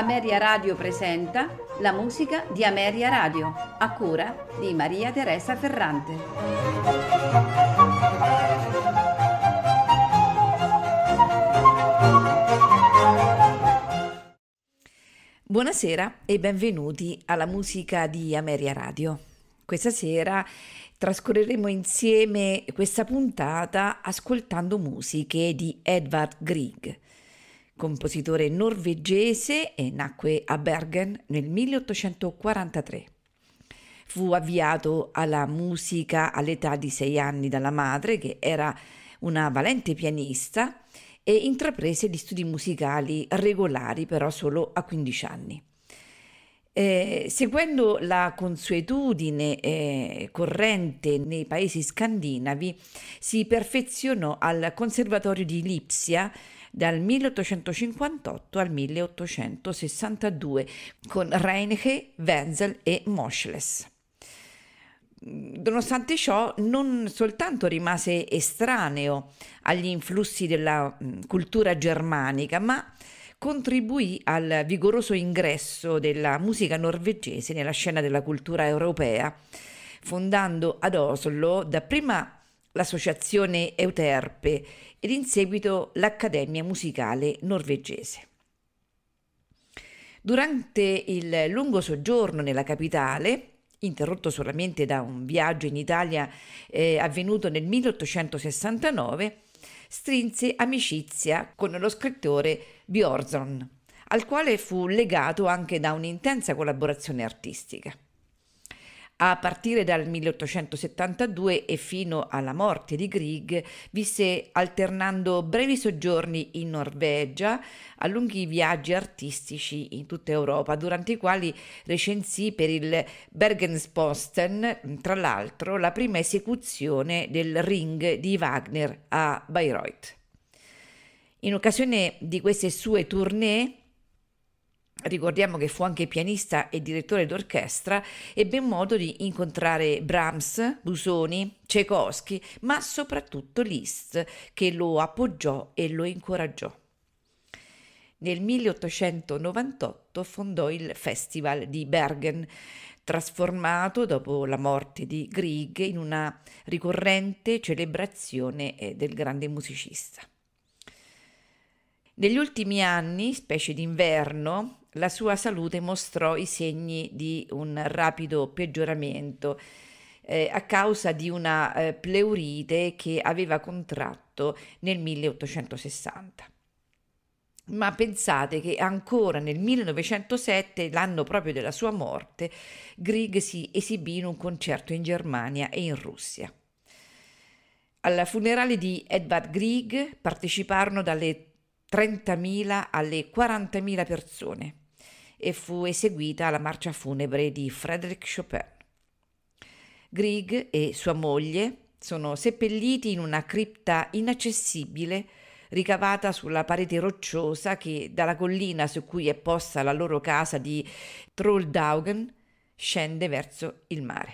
Ameria Radio presenta la musica di Ameria Radio, a cura di Maria Teresa Ferrante. Buonasera e benvenuti alla musica di Ameria Radio. Questa sera trascorreremo insieme questa puntata ascoltando musiche di Edvard Grieg, compositore norvegese, e nacque a Bergen nel 1843. Fu avviato alla musica all'età di 6 anni dalla madre, che era una valente pianista, e intraprese gli studi musicali regolari però solo a 15 anni. Seguendo la consuetudine corrente nei paesi scandinavi, si perfezionò al Conservatorio di Lipsia dal 1858 al 1862 con Reineke, Wenzel e Moscheles. Nonostante ciò, non soltanto rimase estraneo agli influssi della cultura germanica, ma contribuì al vigoroso ingresso della musica norvegese nella scena della cultura europea, fondando ad Oslo dapprima l'associazione Euterpe ed in seguito l'Accademia Musicale Norvegese. Durante il lungo soggiorno nella capitale, interrotto solamente da un viaggio in Italia avvenuto nel 1869, strinse amicizia con lo scrittore Björnson, al quale fu legato anche da un'intensa collaborazione artistica. A partire dal 1872 e fino alla morte di Grieg visse alternando brevi soggiorni in Norvegia a lunghi viaggi artistici in tutta Europa, durante i quali recensì per il Bergensposten, tra l'altro, la prima esecuzione del Ring di Wagner a Bayreuth. In occasione di queste sue tournée, ricordiamo che fu anche pianista e direttore d'orchestra, ebbe modo di incontrare Brahms, Busoni, Tchaikovsky, ma soprattutto Liszt, che lo appoggiò e lo incoraggiò. Nel 1898 fondò il Festival di Bergen, trasformato dopo la morte di Grieg in una ricorrente celebrazione del grande musicista. Negli ultimi anni, specie d'inverno, la sua salute mostrò i segni di un rapido peggioramento a causa di una pleurite che aveva contratto nel 1860. Ma pensate che ancora nel 1907, l'anno proprio della sua morte, Grieg si esibì in un concerto in Germania e in Russia. Al funerale di Edvard Grieg parteciparono dalle 30.000 alle 40.000 persone e fu eseguita la marcia funebre di Frédéric Chopin. Grieg e sua moglie sono seppelliti in una cripta inaccessibile ricavata sulla parete rocciosa che dalla collina su cui è posta la loro casa di Trollhaugen scende verso il mare.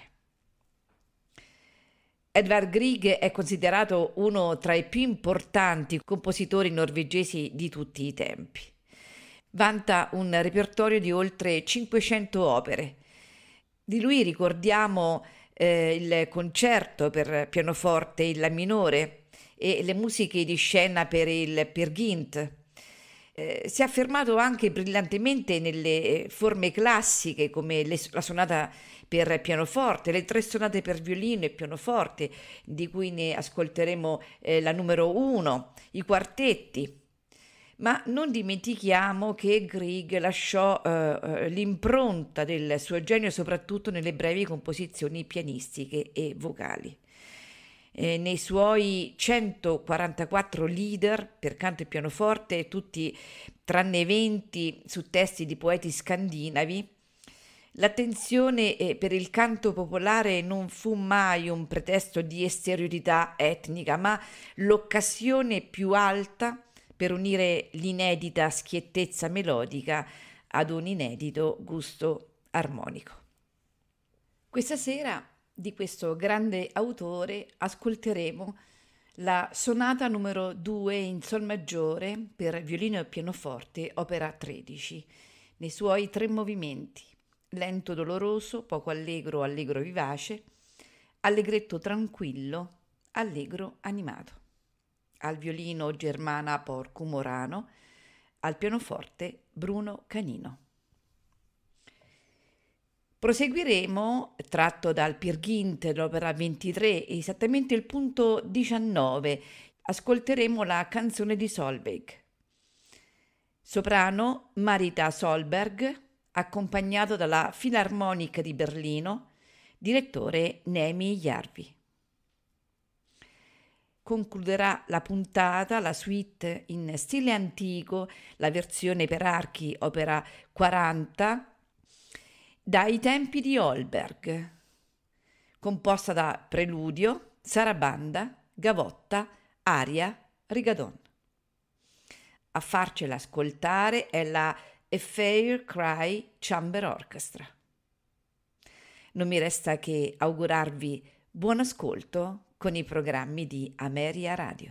Edvard Grieg è considerato uno tra i più importanti compositori norvegesi di tutti i tempi. Vanta un repertorio di oltre 500 opere. Di lui ricordiamo il concerto per pianoforte in La minore e le musiche di scena per il Peer Gynt. Si è affermato anche brillantemente nelle forme classiche come la sonata per pianoforte, le 3 sonate per violino e pianoforte, di cui ne ascolteremo la numero 1, i quartetti. Ma non dimentichiamo che Grieg lasciò l'impronta del suo genio soprattutto nelle brevi composizioni pianistiche e vocali. Nei suoi 144 lieder per canto e pianoforte, tutti tranne 20 su testi di poeti scandinavi, l'attenzione per il canto popolare non fu mai un pretesto di esteriorità etnica, ma l'occasione più alta per unire l'inedita schiettezza melodica ad un inedito gusto armonico. Questa sera di questo grande autore ascolteremo la sonata numero 2 in sol maggiore per violino e pianoforte, opera 13, nei suoi 3 movimenti: lento doloroso, poco allegro, allegro vivace, allegretto tranquillo, allegro animato. Al violino Germana Porcu Morano, al pianoforte Bruno Canino. Proseguiremo, tratto dal Peer Gynt, l'opera 23, esattamente il punto 19, ascolteremo la canzone di Solveig. Soprano Marita Solberg, accompagnato dalla Filarmonica di Berlino, direttore Nemi Järvi. Concluderà la puntata la suite in stile antico, la versione per archi, opera 40, dai tempi di Holberg, composta da preludio, sarabanda, gavotta, aria, rigadon. A farcela ascoltare è la A Fair Cry Chamber Orchestra. Non mi resta che augurarvi buon ascolto con i programmi di Ameria Radio.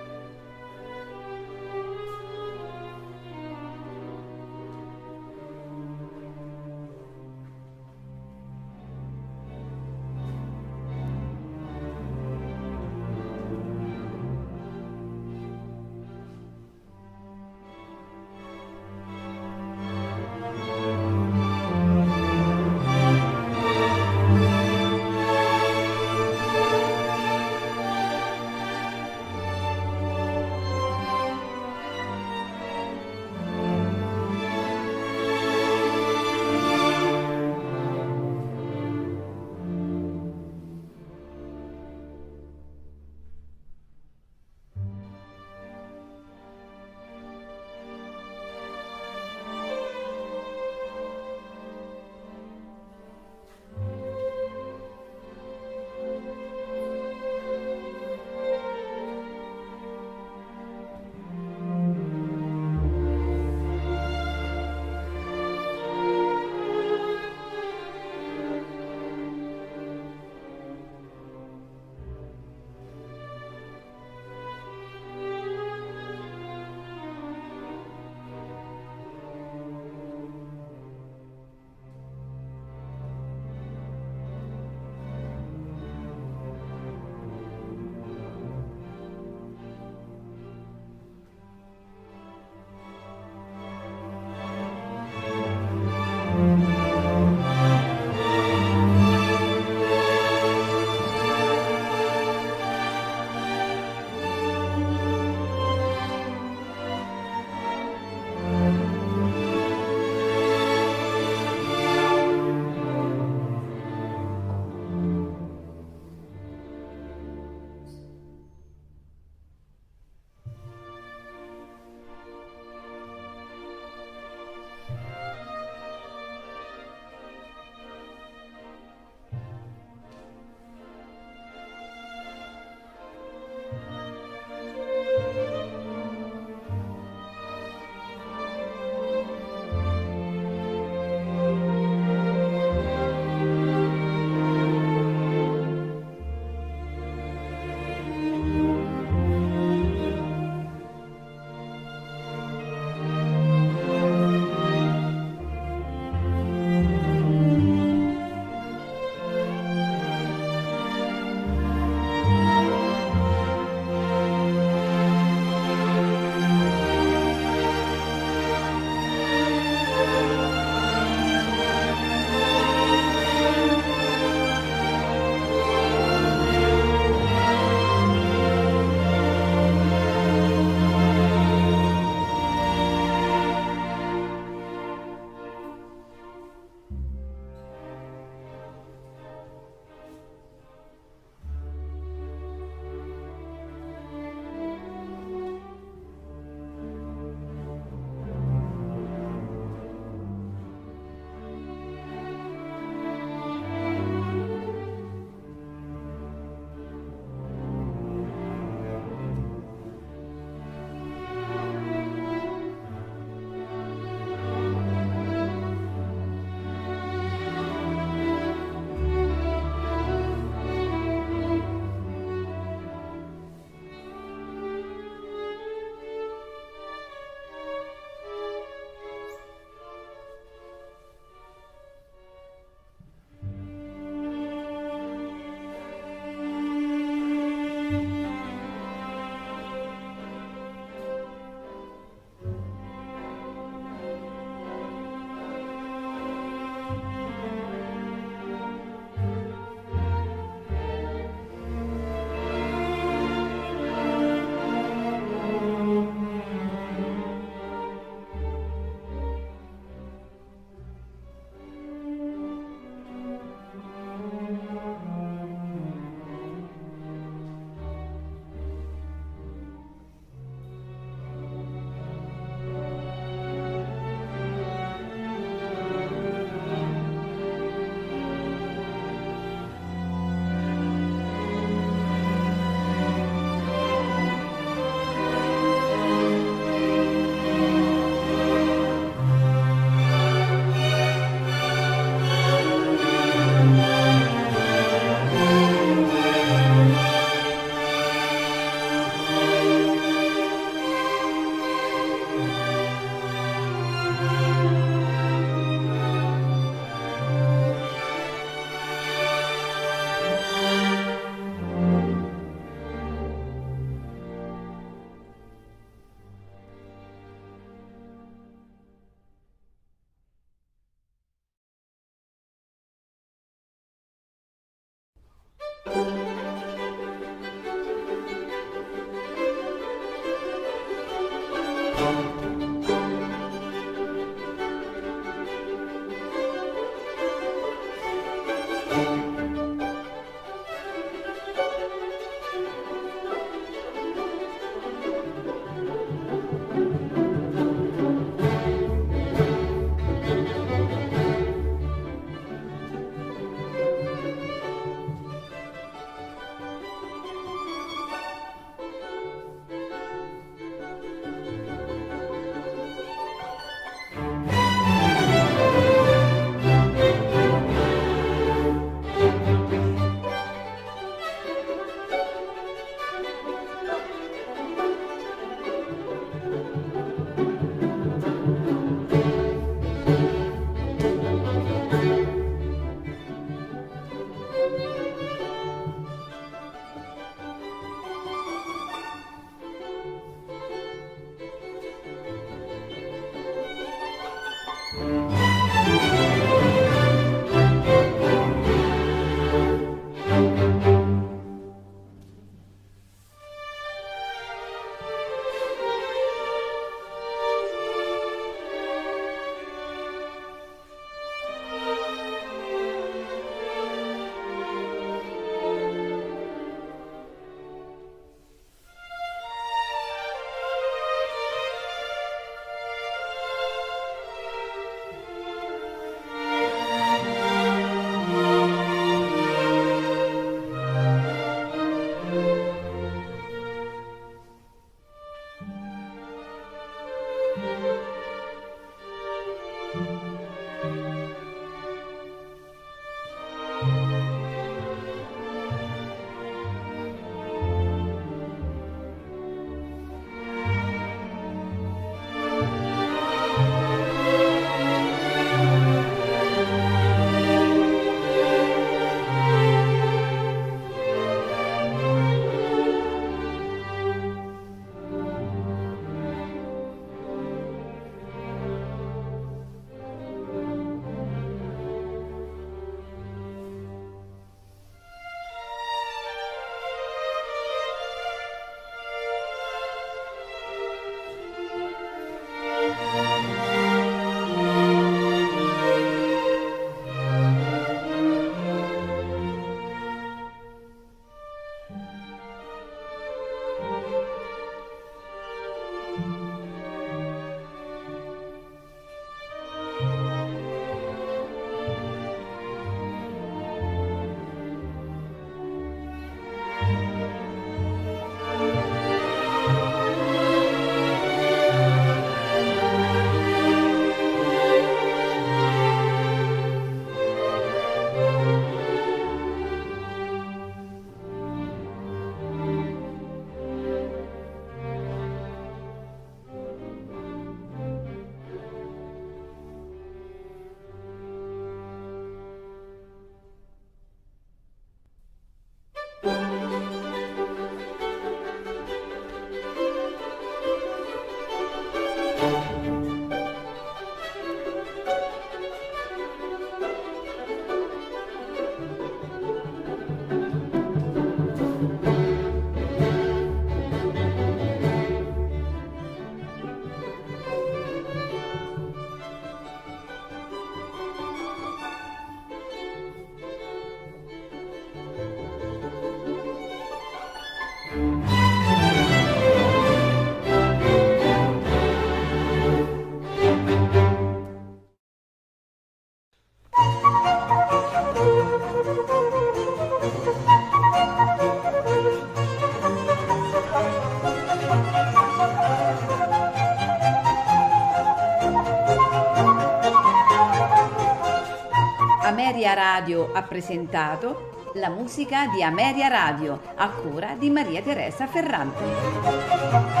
Ameria Radio ha presentato la musica di Ameria Radio a cura di Maria Teresa Ferrante.